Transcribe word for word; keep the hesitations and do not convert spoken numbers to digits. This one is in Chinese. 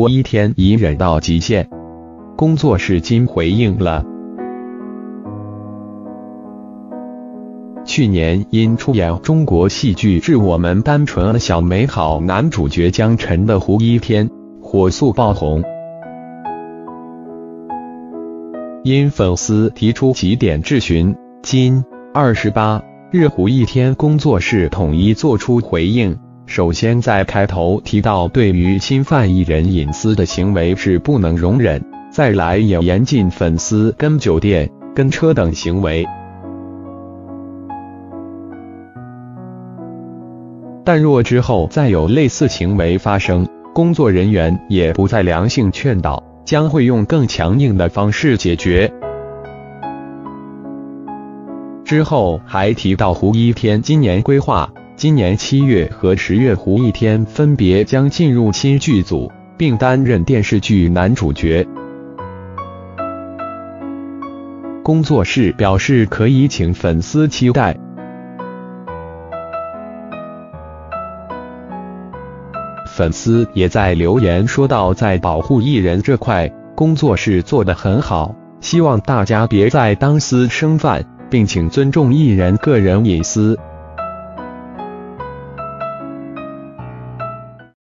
胡一天已忍到极限。工作室今回应了。去年因出演中国戏剧《致我们单纯小美好》男主角江辰的胡一天火速爆红，因粉丝提出几点质询，今二十八日胡一天工作室统一作出回应。首先在开头提到，对于侵犯艺人隐私的行为是不能容忍，再来也严禁粉丝跟酒店、跟车等行为。但若之后再有类似行为发生，工作人员也不再良性劝导，将会用更强硬的方式解决。之后还提到胡一天今年规划，今年七月和十月胡一天分别将进入新剧组，并担任电视剧男主角。工作室表示可以请粉丝期待。粉丝也在留言说到，在保护艺人这块，工作室做得很好，希望大家别再当私生饭，并请尊重艺人个人隐私。